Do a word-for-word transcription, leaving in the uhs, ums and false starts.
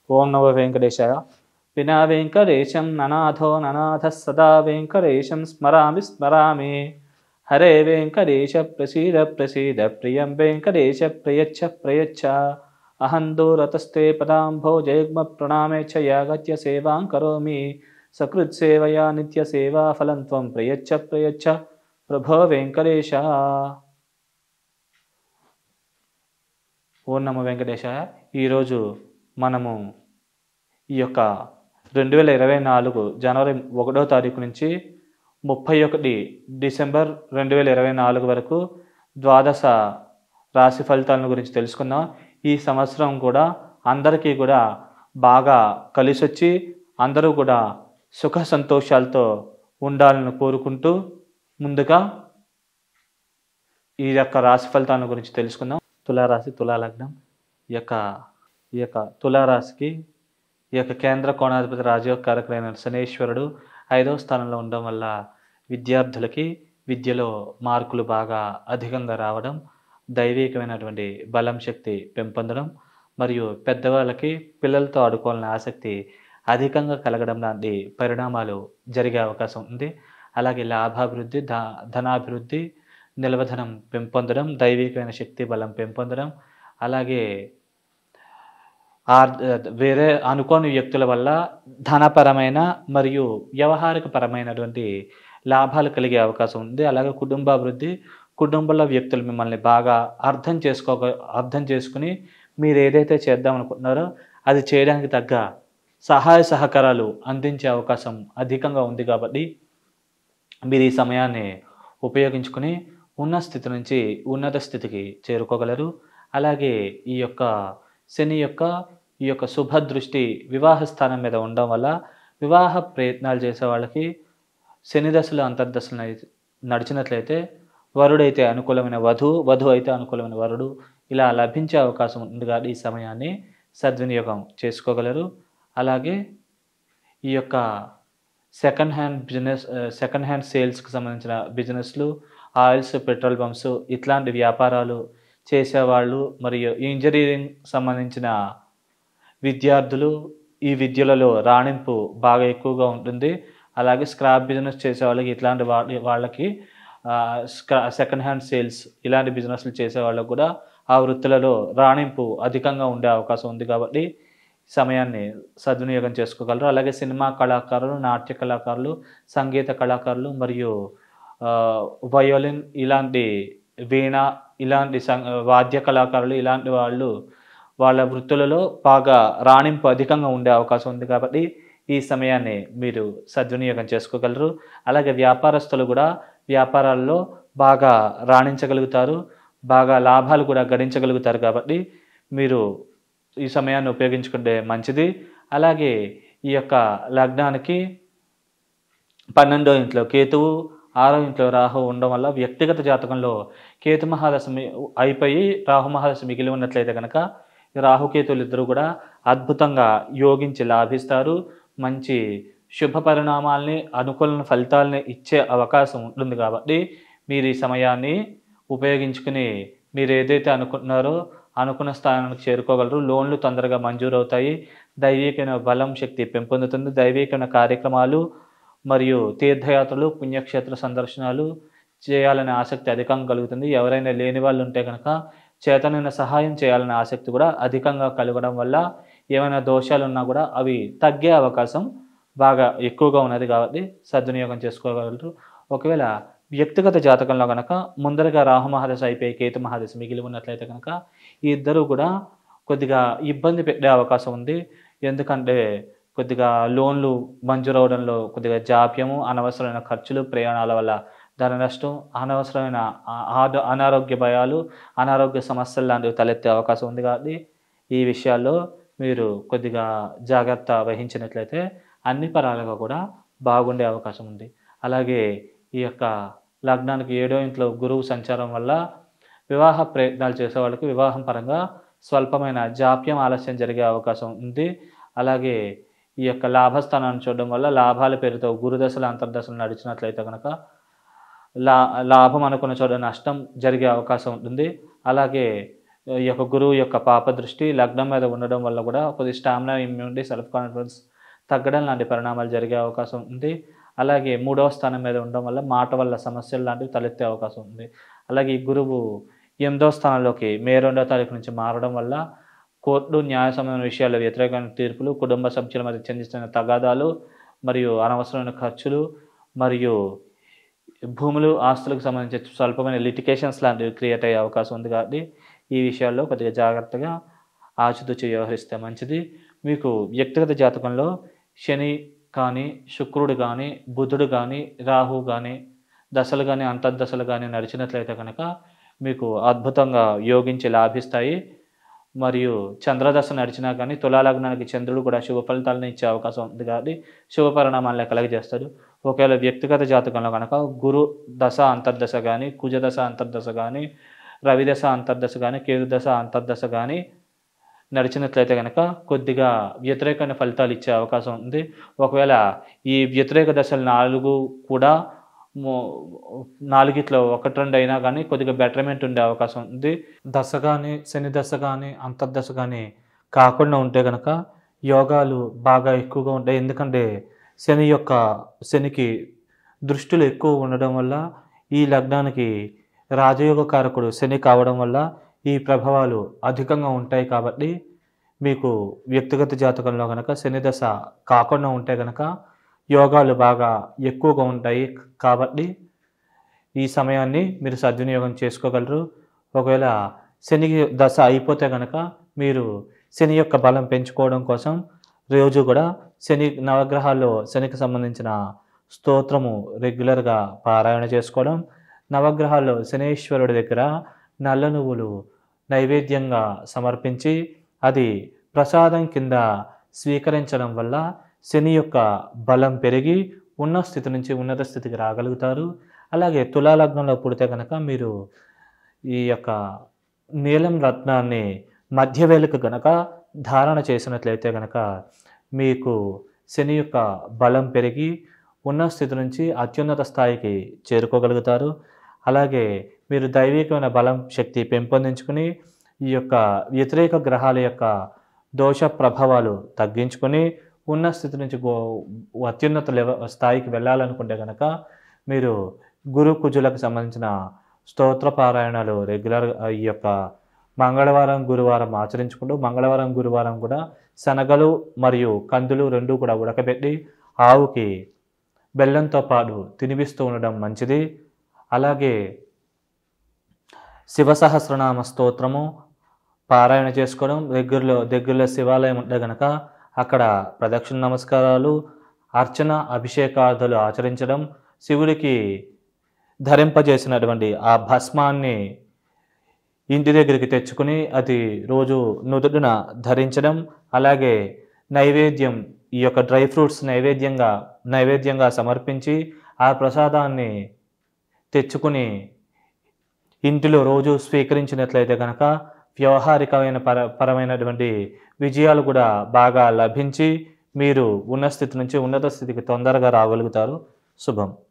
ఓం నమో వెంకటేశాయ. వినా వెంకటేశం ననాథో ననాథ సదా వెంకటేశం స్మరామి స్మరామి. హరే వెంకటేశ ప్రసీద ప్రసీద ప్రియం వెంకటేశ ప్రయచ్చ ప్రయచ్చ. అహం దూరతస్తే పదాంభోజయుగ్మ ప్రణామే చ యాగత్య సేవాం కరోమి. సకృత్సేవయా నిత్య సేవా ఫలం త్వం ప్రయచ్చ ప్రయచ్చ ప్రభో వెంకటేశ. ఓం నమో వెంకటేశాయ. ఈరోజు మనము ఈ యొక్క రెండు వేల ఇరవై నాలుగు జనవరి ఒకటో తారీఖు నుంచి ముప్పై ఒకటి డిసెంబర్ రెండు వేల ఇరవై నాలుగు వరకు ద్వాదశ రాశి ఫలితాలను గురించి తెలుసుకుందాం. ఈ సంవత్సరం కూడా అందరికీ కూడా బాగా కలిసొచ్చి అందరూ కూడా సుఖ సంతోషాలతో ఉండాలని కోరుకుంటూ ముందుగా ఈ యొక్క రాశి ఫలితాల గురించి తెలుసుకుందాం. తులారాశి, తులాలగ్నం. ఈ యొక్క ఈ యొక్క తులారాశికి ఈ యొక్క కేంద్ర కోణాధిపతి రాజయోగకారకులైన శనేశ్వరుడు ఐదవ స్థానంలో ఉండడం వల్ల విద్యార్థులకి విద్యలో మార్కులు బాగా అధికంగా రావడం, దైవికమైనటువంటి బలం శక్తి పెంపొందడం మరియు పెద్దవాళ్ళకి పిల్లలతో ఆడుకోవాలనే ఆసక్తి అధికంగా కలగడం లాంటి పరిణామాలు జరిగే అవకాశం ఉంది. అలాగే లాభాభివృద్ధి, ధ ధనాభివృద్ధి, నిల్వధనం పెంపొందడం, దైవికమైన శక్తి బలం పెంపొందడం, అలాగే ఆర్ వేరే అనుకోని వ్యక్తుల వల్ల ధనపరమైన మరియు వ్యవహారిక పరమైనటువంటి లాభాలు కలిగే అవకాశం ఉంది. అలాగే కుటుంబాభివృద్ధి, కుటుంబంలో వ్యక్తులు మిమ్మల్ని బాగా అర్థం చేసుకో అర్థం చేసుకుని మీరు ఏదైతే చేద్దాం అనుకుంటున్నారో అది చేయడానికి తగ్గ సహాయ సహకారాలు అందించే అవకాశం అధికంగా ఉంది. కాబట్టి మీరు ఈ సమయాన్ని ఉపయోగించుకుని ఉన్న స్థితి నుంచి ఉన్నత స్థితికి చేరుకోగలరు. అలాగే ఈ యొక్క శని యొక్క ఈ యొక్క శుభ దృష్టి వివాహ స్థానం మీద ఉండడం వల్ల వివాహ ప్రయత్నాలు చేసే వాళ్ళకి శని దశలు అంతర్దశలు నడిచినట్లయితే వరుడైతే అనుకూలమైన వధువు, వధువు అయితే అనుకూలమైన వరుడు ఇలా లభించే అవకాశం ఉంది. కాబట్టి ఈ సమయాన్ని సద్వినియోగం చేసుకోగలరు. అలాగే ఈ యొక్క second hand business second hand సేల్స్కి సంబంధించిన బిజినెస్లు, ఆయిల్స్, పెట్రోల్ పంప్స్ ఇట్లాంటి వ్యాపారాలు చేసేవాళ్ళు మరియు ఇంజనీరింగ్ సంబంధించిన విద్యార్థులు ఈ విద్యలలో రాణింపు బాగా ఎక్కువగా ఉంటుంది. అలాగే స్క్రాప్ బిజినెస్ చేసే వాళ్ళకి ఇట్లాంటి వాళ్ళకి స్క్రా సెకండ్ హ్యాండ్ సేల్స్ ఇలాంటి బిజినెస్లు చేసే వాళ్ళకు కూడా ఆ వృత్తులలో రాణింపు అధికంగా ఉండే అవకాశం ఉంది. కాబట్టి సమయాన్ని సద్వినియోగం చేసుకోగలరు. అలాగే సినిమా కళాకారులు, నాట్య కళాకారులు, సంగీత కళాకారులు మరియు వయోలిన్ ఇలాంటి వీణ ఇలాంటి సం వాద్య కళాకారులు ఇలాంటి వాళ్ళు వాళ్ళ వృత్తులలో బాగా రాణింపు అధికంగా ఉండే అవకాశం ఉంది. కాబట్టి ఈ సమయాన్ని మీరు సద్వినియోగం చేసుకోగలరు. అలాగే వ్యాపారస్తులు కూడా వ్యాపారాల్లో బాగా రాణించగలుగుతారు, బాగా లాభాలు కూడా గడించగలుగుతారు. కాబట్టి మీరు ఈ సమయాన్ని ఉపయోగించుకుంటే మంచిది. అలాగే ఈ యొక్క లగ్నానికి పన్నెండో ఇంట్లో కేతువు, ఆరో ఇంట్లో రాహు ఉండడం వల్ల వ్యక్తిగత జాతకంలో కేతు మహాదశ అయిపోయి రాహు మహాదశ మిగిలి ఉన్నట్లయితే కనుక రాహుకేతువులు ఇద్దరు కూడా అద్భుతంగా యోగించి లాభిస్తారు. మంచి శుభ పరిణామాల్ని, అనుకూల ఫలితాలని ఇచ్చే అవకాశం ఉంటుంది. కాబట్టి మీరు ఈ సమయాన్ని ఉపయోగించుకుని మీరు ఏదైతే అనుకుంటున్నారో అనుకున్న స్థానానికి చేరుకోగలరు. లోన్లు తొందరగా మంజూరు అవుతాయి. దైవికమైన బలం శక్తి పెంపొందుతుంది. దైవికమైన కార్యక్రమాలు మరియు తీర్థయాత్రలు, పుణ్యక్షేత్ర సందర్శనాలు చేయాలనే ఆసక్తి అధికంగా కలుగుతుంది. ఎవరైనా లేని వాళ్ళు ఉంటే కనుక చేతనైన సహాయం చేయాలనే ఆసక్తి కూడా అధికంగా కలగడం వల్ల ఏమైనా దోషాలు ఉన్నా కూడా అవి తగ్గే అవకాశం బాగా ఎక్కువగా ఉన్నది. కాబట్టి సద్వినియోగం చేసుకోగలరు. ఒకవేళ వ్యక్తిగత జాతకంలో కనుక ముందరగా రాహు మహాదశ అయిపోయి కేతు మహాదశ మిగిలి ఉన్నట్లయితే కనుక ఈ ఇద్దరు కూడా కొద్దిగా ఇబ్బంది పెట్టే అవకాశం ఉంది. ఎందుకంటే కొద్దిగా లోన్లు మంజూరు అవడంలో కొద్దిగా జాప్యము, అనవసరమైన ఖర్చులు, ప్రయాణాల వల్ల ధన నష్టం, అనవసరమైన అనారోగ్య భయాలు, అనారోగ్య సమస్యలు లాంటివి తలెత్తే అవకాశం ఉంది. కాబట్టి ఈ విషయాల్లో మీరు కొద్దిగా జాగ్రత్త వహించినట్లయితే అన్ని పరాలుగా కూడా బాగుండే అవకాశం ఉంది. అలాగే ఈ యొక్క లగ్నానికి ఏడో ఇంట్లో గురువు సంచారం వల్ల వివాహ ప్రయత్నాలు చేసే వాళ్ళకి వివాహం పరంగా స్వల్పమైన జాప్యం, ఆలస్యం జరిగే అవకాశం ఉంది. అలాగే ఈ యొక్క లాభస్థానాన్ని చూడడం వల్ల లాభాల పేరుతో గురుదశలు, అంతర్దశలు నడిచినట్లయితే కనుక లా లాభం అనుకున్న చోట నష్టం జరిగే అవకాశం ఉంటుంది. అలాగే ఈ యొక్క గురువు యొక్క పాప దృష్టి లగ్నం మీద ఉండడం వల్ల కూడా కొద్దిగా స్టామినా, ఇమ్యూనిటీ, సెల్ఫ్ కాన్ఫిడెన్స్ తగ్గడం లాంటి పరిణామాలు జరిగే అవకాశం ఉంది. అలాగే మూడవ స్థానం మీద ఉండడం వల్ల మాట వల్ల సమస్యలు లాంటివి తలెత్తే అవకాశం ఉంది. అలాగే ఈ గురువు ఎనిమిదవ స్థానంలోకి మే రెండవ తారీఖు నుంచి మారడం వల్ల కోర్టు, న్యాయ సంబంధమైన విషయాల్లో వ్యతిరేకమైన తీర్పులు, కుటుంబ సభ్యుల మధ్య చెందిస్తున్న తగాదాలు మరియు అనవసరమైన ఖర్చులు మరియు భూములు, ఆస్తులకు సంబంధించి స్వల్పమైన లిటికేషన్స్ లాంటివి క్రియేట్ అయ్యే అవకాశం ఉంది. కాబట్టి ఈ విషయాల్లో కొద్దిగా జాగ్రత్తగా ఆచితూచి వ్యవహరిస్తే మంచిది. మీకు వ్యక్తిగత జాతకంలో శని కానీ, శుక్రుడు కానీ, బుధుడు కానీ, రాహు కానీ దశలు కానీ, అంతర్దశలు కానీ నడిచినట్లయితే కనుక మీకు అద్భుతంగా యోగించి లాభిస్తాయి. మరియు చంద్రదశ నడిచినా కానీ తులాలగ్నానికి చంద్రుడు కూడా శుభ ఫలితాలను ఇచ్చే అవకాశం ఉంది. కాబట్టి శుభ పరిణామాలను కలగజేస్తాడు. ఒకవేళ వ్యక్తిగత జాతకంలో కనుక గురు దశ అంతర్దశ కానీ, కుజ దశ అంతర్దశ కానీ, రవి దశ అంతర్దశ కానీ, కేతు దశ అంతర్దశ కానీ నడిచినట్లయితే కనుక కొద్దిగా వ్యతిరేకమైన ఫలితాలు ఇచ్చే అవకాశం ఉంది. ఒకవేళ ఈ వ్యతిరేక దశలు నాలుగు కూడా నాలుగిట్లో ఒకటి రెండు అయినా కానీ కొద్దిగా బెటర్మెంట్ ఉండే అవకాశం ఉంది. దశ కానీ, శని దశ కానీ, అంతర్దశ కానీ కాకుండా ఉంటే కనుక యోగాలు బాగా ఎక్కువగా ఉంటాయి. ఎందుకంటే శని యొక్క శనికి దృష్టిలు ఎక్కువ ఉండడం వల్ల ఈ లగ్నానికి రాజయోగ కారకుడు శని కావడం వల్ల ఈ ప్రభావాలు అధికంగా ఉంటాయి. కాబట్టి మీకు వ్యక్తిగత జాతకంలో కనుక శని దశ కాకుండా ఉంటే కనుక యోగాలు బాగా ఎక్కువగా ఉంటాయి. కాబట్టి ఈ సమయాన్ని మీరు సద్వినియోగం చేసుకోగలరు. ఒకవేళ శని దశ అయిపోతే కనుక మీరు శని యొక్క బలం పెంచుకోవడం కోసం రోజు కూడా శని నవగ్రహాల్లో శనికి సంబంధించిన స్తోత్రము రెగ్యులర్గా పారాయణ చేసుకోవడం, నవగ్రహాల్లో శనీశ్వరుడి దగ్గర నల్ల నువ్వులు నైవేద్యంగా సమర్పించి అది ప్రసాదం కింద స్వీకరించడం వల్ల శని యొక్క బలం పెరిగి ఉన్న స్థితి నుంచి ఉన్నత స్థితికి రాగలుగుతారు. అలాగే తులాలగ్నంలో పుడితే కనుక మీరు ఈ యొక్క నీలం రత్నాన్ని మధ్యవేలకు కనుక ధారణ చేసినట్లయితే కనుక మీకు శని యొక్క బలం పెరిగి ఉన్న స్థితి నుంచి అత్యున్నత స్థాయికి చేరుకోగలుగుతారు. అలాగే మీరు దైవికమైన బలం శక్తి పెంపొందించుకుని ఈ యొక్క వ్యతిరేక గ్రహాల యొక్క దోష ప్రభావాలు తగ్గించుకొని ఉన్న స్థితి నుంచి గో అత్యున్నత లెవ స్థాయికి వెళ్ళాలనుకుంటే కనుక మీరు గురు కుజులకు సంబంధించిన స్తోత్ర పారాయణాలు రెగ్యులర్ ఈ యొక్క మంగళవారం, గురువారం ఆచరించుకుంటూ మంగళవారం, గురువారం కూడా శనగలు మరియు కందులు రెండు కూడా ఉడకబెట్టి ఆవుకి బెల్లంతో పాటు తినిపిస్తూ ఉండడం మంచిది. అలాగే శివ సహస్రనామ స్తోత్రము పారాయణ చేసుకోవడం, దగ్గరలో దగ్గరలో శివాలయం ఉంటే కనుక అక్కడ ప్రదక్షిణ నమస్కారాలు, అర్చన, అభిషేకాదులు ఆచరించడం, శివుడికి ధరింపజేసినటువంటి ఆ భస్మాన్ని ఇంటి దగ్గరికి తెచ్చుకుని అది రోజు నుదుటిన ధరించడం, అలాగే నైవేద్యం ఈ యొక్క డ్రై ఫ్రూట్స్ నైవేద్యంగా నైవేద్యంగా సమర్పించి ఆ ప్రసాదాన్ని తెచ్చుకుని ఇంటిలో రోజు స్వీకరించినట్లయితే కనుక వ్యవహారికమైన పర పరమైనటువంటి విజయాలు కూడా బాగా లభించి మీరు ఉన్న స్థితి నుంచి ఉన్నత స్థితికి తొందరగా రాగలుగుతారు. శుభం.